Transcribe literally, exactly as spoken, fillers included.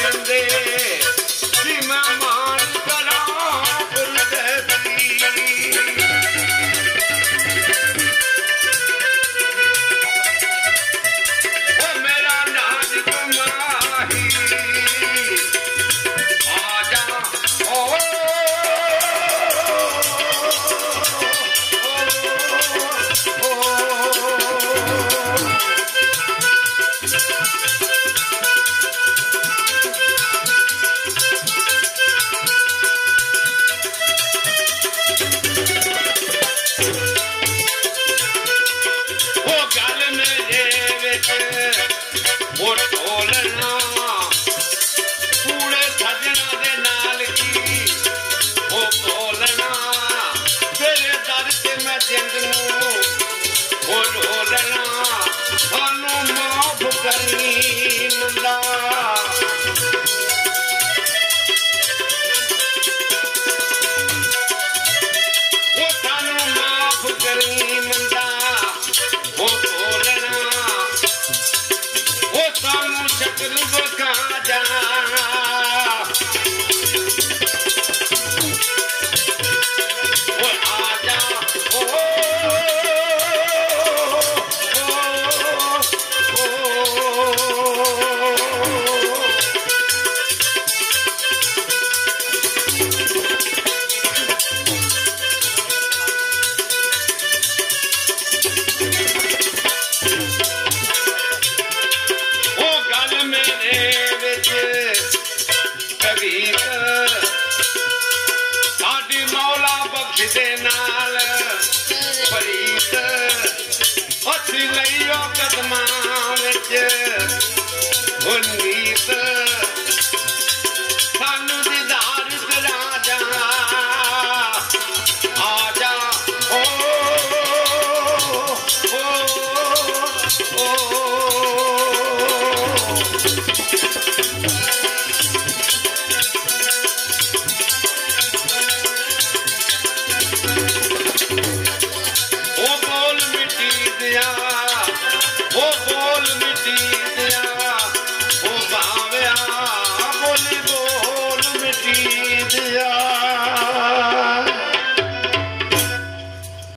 दे सीमा मान करा मेरा नाज तुम्हारी आजा ओ वो ढोलना पूरे सजना दे नाल की वो बोलना तेरे दर से मैं जिंद नूं वो ढोलना सानू माफ करनी मुंडा वो सानू माफ करनी मुंडा वो बोलना वो सानू शक्ल बखा जा वो आजा ओ साडी मौला बख्श दे नाल फरीद असी लईओ कदमां विच उन्नीस सानू दीदार करा जा आजा ओ ओ ओ वो बोल मिटी दिया वो बोल मिटी